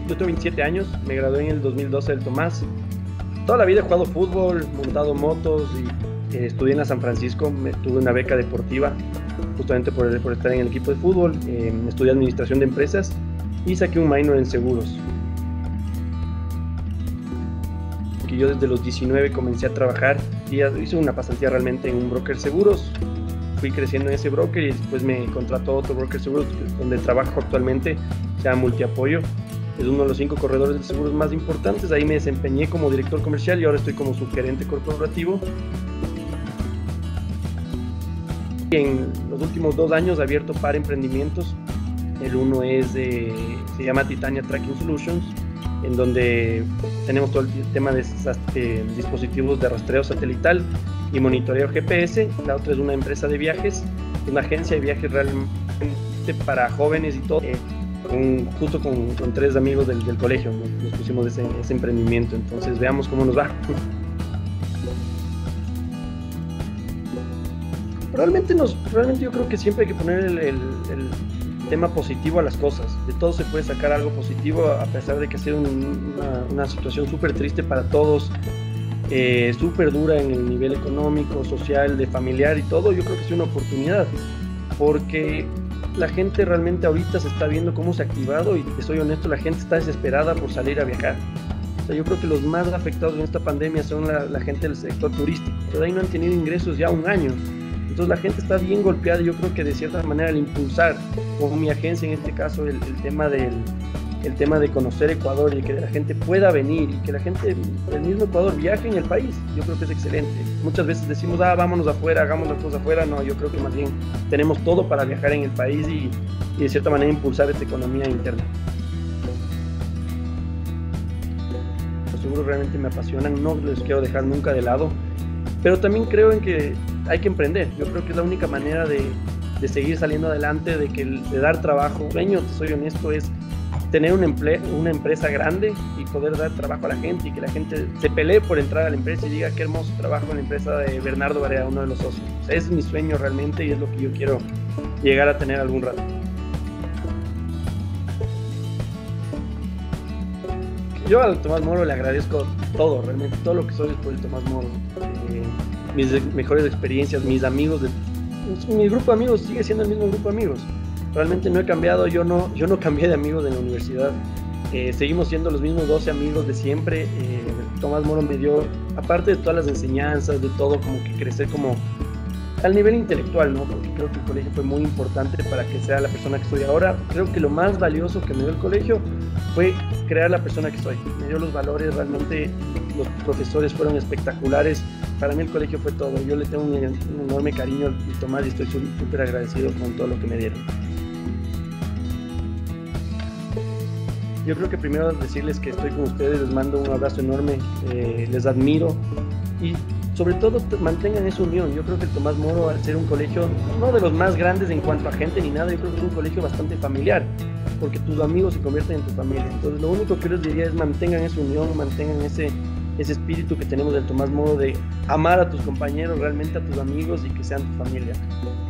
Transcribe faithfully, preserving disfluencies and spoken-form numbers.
yo tengo veintisiete años, me gradué en el dos mil doce del Tomás. Toda la vida he jugado fútbol, montado motos y eh, estudié en la San Francisco, me, tuve una beca deportiva justamente por, por estar en el equipo de fútbol, eh, estudié administración de empresas y saqué un minor en seguros. Que yo desde los diecinueve comencé a trabajar y hice una pasantía realmente en un broker seguros. Fui creciendo en ese broker y después me contrató otro broker seguros donde trabajo actualmente, se llama Multiapoyo. Es uno de los cinco corredores de seguros más importantes. Ahí me desempeñé como director comercial y ahora estoy como subgerente corporativo. En los últimos dos años he abierto par emprendimientos. El uno es de, se llama Titania Tracking Solutions, en donde tenemos todo el tema de eh, dispositivos de rastreo satelital y monitoreo G P S. La otra es una empresa de viajes, una agencia de viajes realmente para jóvenes y todo. Eh, con, justo con, con tres amigos del, del colegio nos, nos pusimos ese, ese emprendimiento. Entonces veamos cómo nos va. Realmente, nos, realmente yo creo que siempre hay que poner el, el, el tema positivo a las cosas. De todo se puede sacar algo positivo, a pesar de que ha sido un, una, una situación súper triste para todos, eh, súper dura en el nivel económico, social, de familiar y todo. Yo creo que es una oportunidad, porque la gente realmente ahorita se está viendo cómo se ha activado y, te soy honesto, la gente está desesperada por salir a viajar. O sea, yo creo que los más afectados en esta pandemia son la, la gente del sector turístico. Pero ahí no han tenido ingresos ya un año. Entonces la gente está bien golpeada. Yo creo que de cierta manera al impulsar, como mi agencia en este caso, el, el tema del el tema de conocer Ecuador y que la gente pueda venir y que la gente del mismo Ecuador viaje en el país, yo creo que es excelente. Muchas veces decimos, ah, vámonos afuera, hagamos las cosas afuera. No, yo creo que más bien tenemos todo para viajar en el país y, y de cierta manera impulsar esta economía interna. Los seguros realmente me apasionan, no los quiero dejar nunca de lado, pero también creo en que hay que emprender. Yo creo que es la única manera de, de seguir saliendo adelante, de, que, de dar trabajo. El sueño, te soy honesto, es tener un empleo, una empresa grande y poder dar trabajo a la gente y que la gente se pelee por entrar a la empresa y diga qué hermoso trabajo en la empresa de Bernardo Barea, uno de los socios. O sea, ese es mi sueño realmente y es lo que yo quiero llegar a tener algún rato. Yo al Tomás Moro le agradezco todo, realmente todo lo que soy es por el Tomás Moro. Eh, mis mejores experiencias, mis amigos, de, mi grupo de amigos sigue siendo el mismo grupo de amigos. Realmente no he cambiado, yo no, yo no cambié de amigos en la universidad. Eh, seguimos siendo los mismos doce amigos de siempre. Eh, Tomás Moro me dio, aparte de todas las enseñanzas, de todo, como que crecer como al nivel intelectual, ¿no? Porque creo que el colegio fue muy importante para que sea la persona que soy ahora. Creo que lo más valioso que me dio el colegio fue crear la persona que soy. Me dio los valores, realmente los profesores fueron espectaculares. Para mí el colegio fue todo. Yo le tengo un, un enorme cariño al Tomás y estoy súper agradecido con todo lo que me dieron. Yo creo que primero decirles que estoy con ustedes, les mando un abrazo enorme, eh, les admiro y sobre todo mantengan esa unión. Yo creo que el Tomás Moro, al ser un colegio no de los más grandes en cuanto a gente ni nada, yo creo que es un colegio bastante familiar, porque tus amigos se convierten en tu familia. Entonces lo único que les diría es mantengan esa unión, mantengan ese, ese espíritu que tenemos del Tomás Moro de amar a tus compañeros, realmente a tus amigos y que sean tu familia.